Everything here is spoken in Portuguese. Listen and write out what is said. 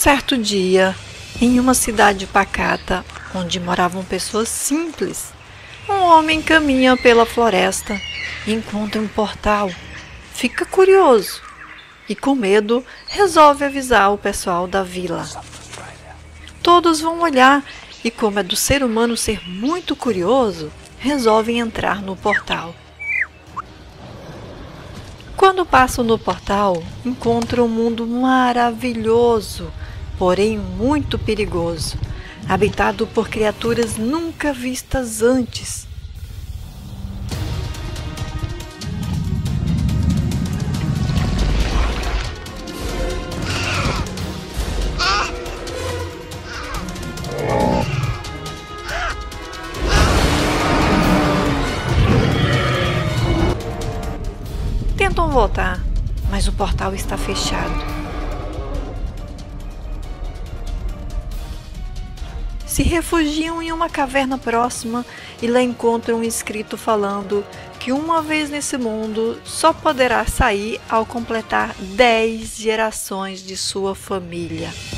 Certo dia, em uma cidade pacata, onde moravam pessoas simples, um homem caminha pela floresta e encontra um portal. Fica curioso e, com medo, resolve avisar o pessoal da vila. Todos vão olhar e, como é do ser humano ser muito curioso, resolvem entrar no portal. Quando passam no portal, encontram um mundo maravilhoso, porém muito perigoso, habitado por criaturas nunca vistas antes. Tentam voltar, mas o portal está fechado. Se refugiam em uma caverna próxima e lá encontram um escrito falando que uma vez nesse mundo só poderá sair ao completar 10 gerações de sua família.